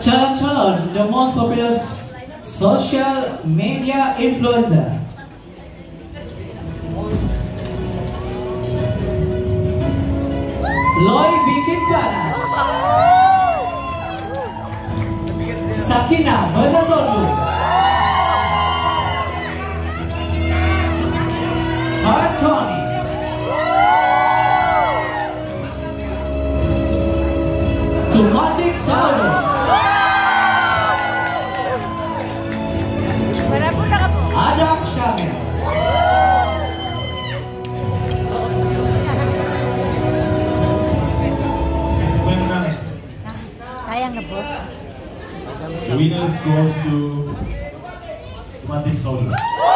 Calon-calon the most popular social media influencer. Loy bikin panas. Sakina Masa Sordu. Hard Tony. Tomatic Saurus. Adam Syamil. Saya ngebos. The winners goes to Tomatic Saurus.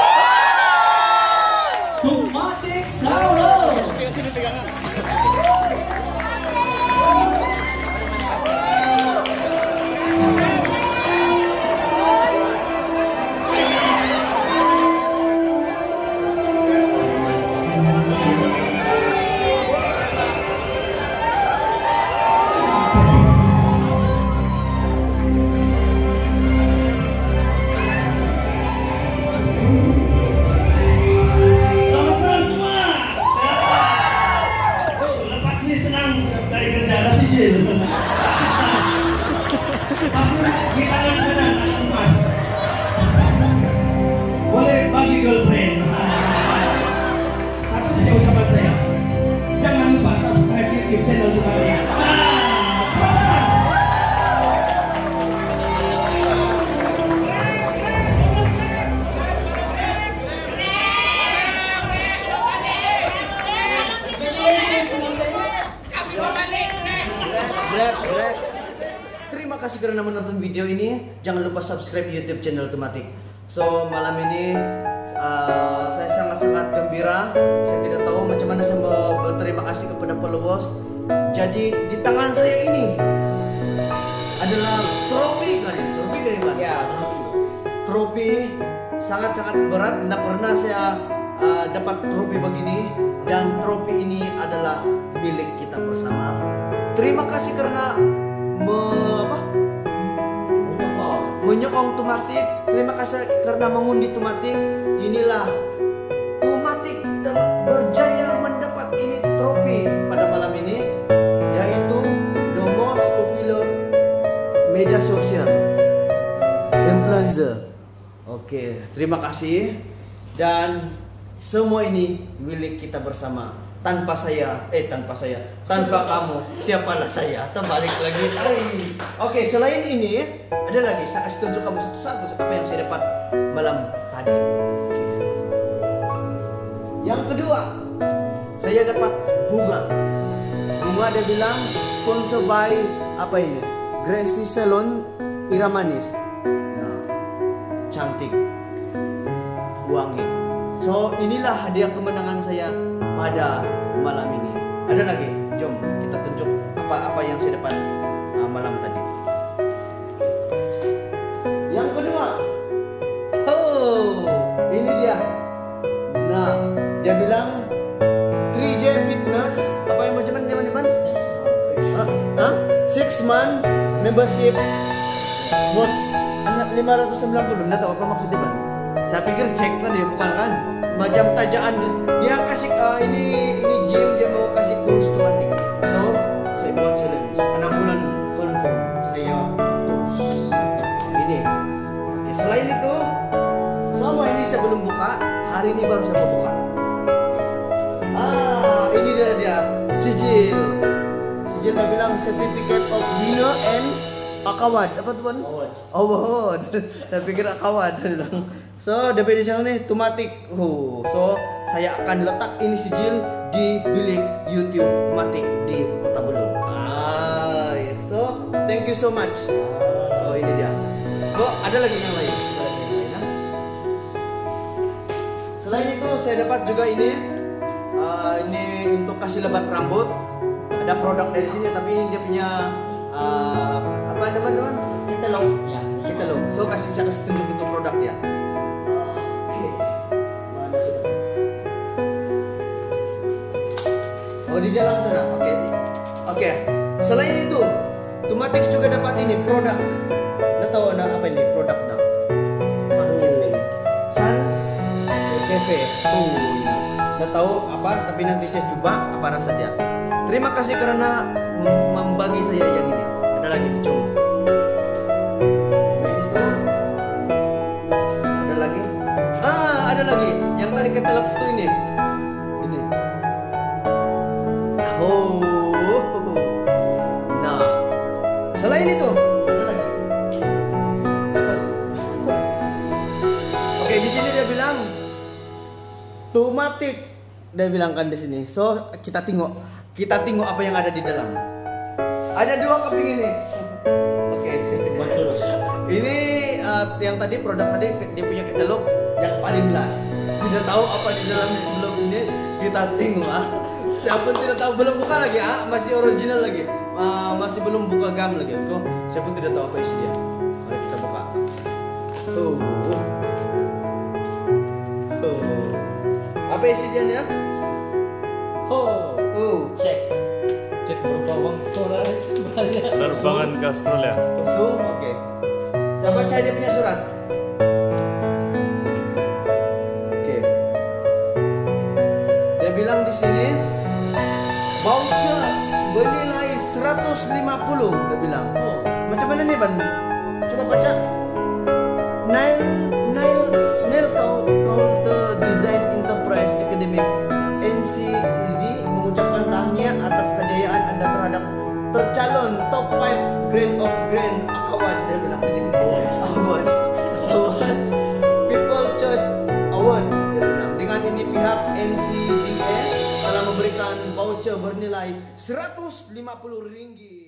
Tomatic Saurus. Boleh bagi girlfriend. Satu saja ucapan saya. Jangan lupa subscribe YouTube channel Tomatic. Terima kasih karena menonton video ini. Jangan lupa subscribe YouTube channel Tomatic. So malam ini saya sangat-sangat gembira. Saya tidak tahu macam mana saya mau berterima kasih kepada followers. Jadi di tangan saya ini adalah trofi kali. Ya, trofi sangat-sangat berat. Tidak pernah saya dapat trofi begini. Dan trofi ini adalah milik kita bersama. Terima kasih karena menyokong Tomatic. Terima kasih karena mengundi Tomatic. Inilah Tomatic telah berjaya mendapat ini trofi pada malam ini, yaitu the most popular media sosial influencer. Oke, terima kasih. Dan semua ini milik kita bersama. Tanpa kamu, siapalah saya? Terbalik lagi. Oke, selain ini ada lagi. Saya kasih tunjuk kamu satu-satu apa yang saya dapat malam tadi. Yang kedua, saya dapat bunga. Bunga dia bilang sponsor by apa ini? Gracie Salon Iramanis. Nah, cantik, wangi. So inilah hadiah kemenangan saya pada malam ini. Ada lagi, jom kita tunjuk apa yang saya dapat malam tadi. Yang kedua, ini dia. Nah, dia bilang 3J Fitness, apa yang macam mana? 6 month membership watch 590. Nggak tahu apa maksudnya, Bang. Saya pikir cek tadi, bukan kan? Macam tajaan dia kasih ini gym, dia mau kasih kurs Tomatic. So saya buat challenge 6 bulan confirm saya kurs ini. Oke, selain itu selama ini saya belum buka, hari ini baru saya mau buka. Ini dia sijil dia bilang certificate of winner and akawad. Apa tuh, Bang? Award. Saya pikir akawad. So, DP di sana nih Tomatic. So, saya akan letak ini sijil di bilik YouTube Tomatic di Kota Belud. So, thank you so much. Oh, ini dia. Oh, ada lagi yang lain. Selain itu, saya dapat juga ini untuk kasih lebat rambut. Ada produk dari sini, tapi ini dia punya apa teman-teman? Katalog. Ya, katalog. So, saya kasih tunjuk itu produknya. Oh, di dalam sana. Oke. Selain itu, Tomatic juga dapat ini produk. Nggak tahu apa ini produk nak. Sun Cafe. Nggak tahu apa, tapi nanti saya coba apa rasa dia. Terima kasih karena membagi saya yang ini. Ada lagi coba. Nah, ini tuh. Ada lagi. Ada lagi. Yang tadi ketelak itu ini. Ini. Oh. Nah. Selain itu, ada lagi. Oke, di sini dia bilang Tomatic. Dia bilangkan di sini. So, kita tengok apa yang ada di dalam. Ada 2 keping ini. Oke. Ini yang tadi produk tadi dia punya katalog yang paling last. Tidak tahu apa di dalam sebelum ini, kita tengok. Siapa tidak tahu, belum buka lagi, masih original lagi, masih belum buka gam lagi. Kok siapa tidak tahu apa isinya. Mari kita buka. Apa isinya? Cek berbawang solar banyak. Penerbangan ke Australia. Oke. Saya baca dia punya surat. Oke. Dia bilang di sini voucher bernilai 150. Dia bilang. Macam mana nih, Ban? Coba baca. Nail Coulter Design Enterprise Academic NCED mengucapkan tahniah atas kejayaan Anda terhadap tercalon top 5 Grand of Grand Award. Dia bilang Award People Choice Award. Dia bilang dengan ini pihak NCDA telah memberikan voucher bernilai 150 ringgit.